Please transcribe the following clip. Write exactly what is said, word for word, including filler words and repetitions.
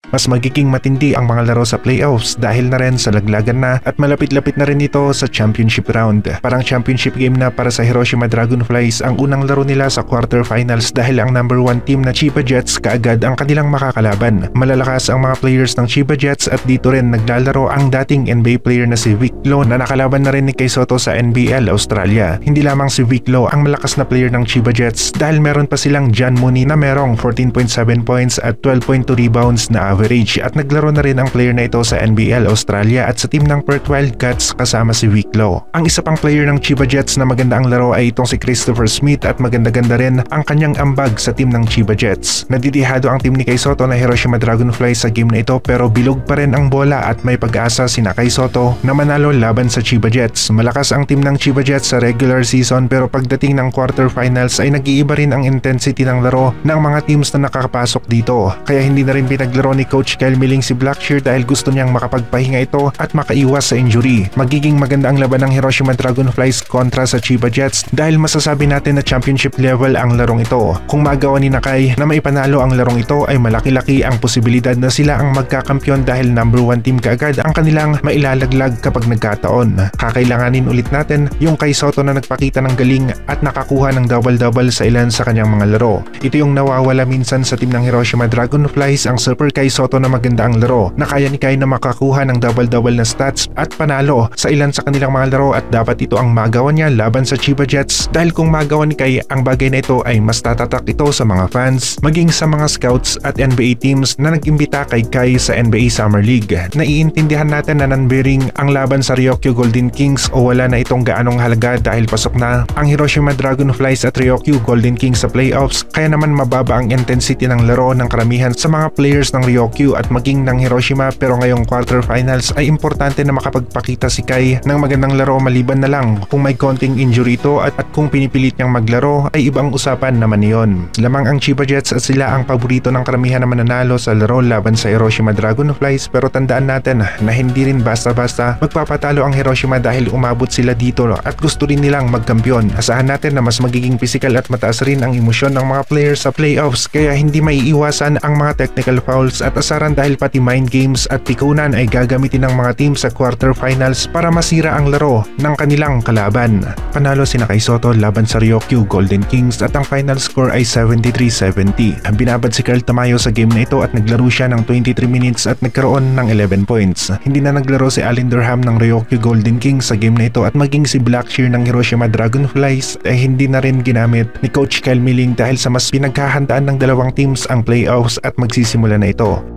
mas magiging matindi ang mga laro sa playoffs dahil na rin sa laglagan na at malapit-lapit na rin ito sa championship round. Parang championship game na para sa Hiroshima Dragonflies ang unang laro nila sa quarterfinals dahil ang number one team na Chiba Jets kaagad ang kanilang makakalaban. Malalakas ang mga players ng Chiba Jets at dito rin naglalaro ang dating N B A player na si Vic Loh na nakalaban na rin ni Kai Sotto sa N B L Australia. Hindi lamang si Vic Loh ang malakas na player ng Chiba Jets dahil meron pa silang John Mooney na merong fourteen point seven points at twelve point two rebounds na average at naglaro na rin ang player na ito sa N B L Australia at sa team ng Perth Wildcats kasama si Vic Loh. Ang isa pang player ng Chiba Jets na maganda ang laro ay itong si Christopher Smith at maganda-ganda rin ang kanyang ambag sa team ng Chiba Jets. Nadidihado ang team ni Kai Sotto na Hiroshima Dragonflies sa game na ito pero bilog pa rin ang bola at may pag-asa sina Kai Sotto na manalo laban sa Chiba Jets. Malakas ang team ng Chiba Jets sa regular season pero pagdating ng quarterfinals ay nag-iiba rin ang intensity ng laro ng mga teams na nakakapasok dito. Kaya hindi na rin pinaglaro ni Coach Kyle Milling si Blackshear dahil gusto niyang makapagpahinga ito at makaiwas sa injury. Magiging maganda ang laban ng Hiroshima Dragonflies kontra sa Chiba Jets dahil masasabi natin na championship level ang larong ito. Kung magawa ni Nakai na maipanalo ang larong ito ay malaki-laki ang posibilidad na sila ang magkakampiyon dahil number one team kaagad ang kanilang mailalaglag kapag nagkataon. Kakailanganin ulit natin yung Kai Sotto na nagpakita ng galing at nakakuha ng double-double sa ilan sa kanyang mga laro. Ito yung nawawala minsan sa team ng Hiroshima Dragonflies, ang Super Kai Sotto na maganda ang laro na kaya ni Kai na makakuha ng double-double na stats at panalo sa ilan sa kanilang mga laro at dapat ito ang magawa niya laban sa Chiba Jets dahil kung magawa ni Kai ang bagay na ito ay mas tatatak ito sa mga fans maging sa mga scouts at N B A teams na nag-imbita kay Kai sa N B A Summer League. Naiintindihan natin na non-bearing ang laban sa Ryokyu Golden Kings o wala na itong gaanong halaga dahil pasok na ang Hiroshima Dragonflies at Ryokyu Golden Kings sa playoffs kaya naman mababa ang intensity ng laro ng karamihan sa mga players ng Ryokyu at maging ng Hiroshima pero ngayong quarterfinals ay importante na makapagpakita si Kai ng magandang laro maliban na lang kung may konting injury ito at, at kung pinipilit niyang maglaro ay ibang usapan naman yon. Lamang ang Chiba Jets at sila ang paborito ng karamihan na mananalo sa laro laban sa Hiroshima Dragonflies pero tandaan natin na hindi rin basta-basta magpapatalo ang Hiroshima dahil umabot sila dito at gusto rin nilang magkampiyon. Asahan natin na mas magiging physical at mataas rin ang emosyon ng mga players sa playoffs kaya hindi maiiwasan ang mga technical fouls at asaran dahil pati mind games at pikunan ay gagamitin ng mga team sa quarterfinals para masira ang laro ng kanilang kalaban. Panalo sina Kai Sotto laban sa Ryokyu Golden Kings at ang final score ay seventy-three seventy. Binabad si Carl Tamayo sa game na ito at naglaro siya ng twenty-three minutes at nagkaroon ng eleven points. Hindi na naglaro si Allen Durham ng Ryokyu Golden Kings sa game na ito at maging si Blackshear ng Hiroshima Dragonflies ay hindi na rin ginamit ni Coach Kyle Milling dahil sa mas pinaghahandaan ng dalawang teams ang playoffs at magsisimula na ito.